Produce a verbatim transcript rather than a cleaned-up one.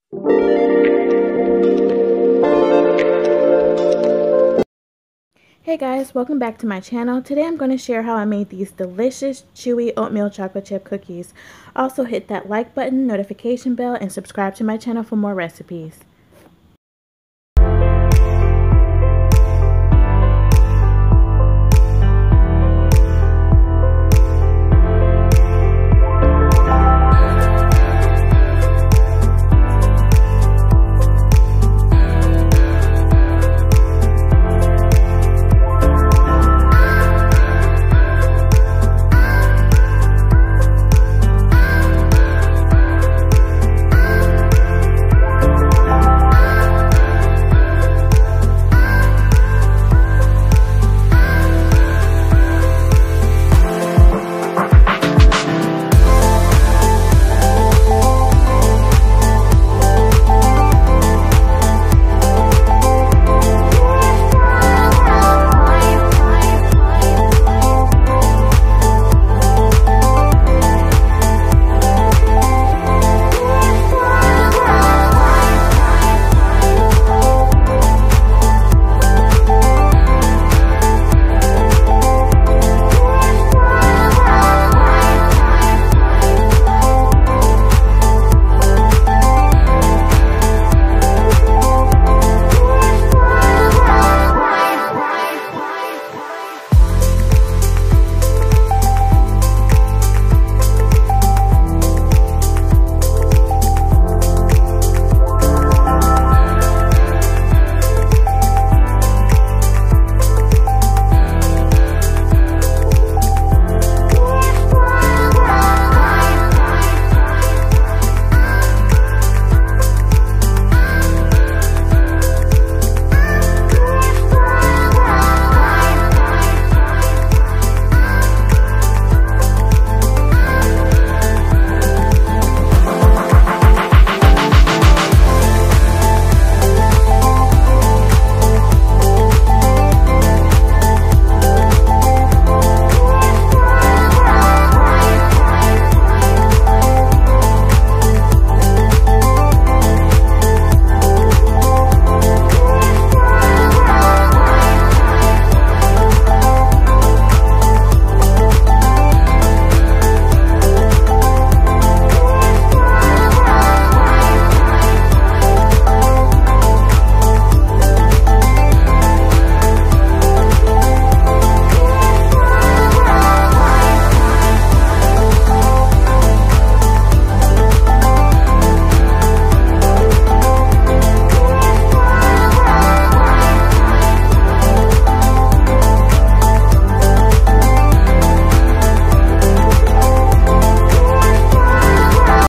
Hey guys, welcome back to my channel. Today I'm going to share how I made these delicious chewy oatmeal chocolate chip cookies. Also hit that like button, notification bell, and subscribe to my channel for more recipes.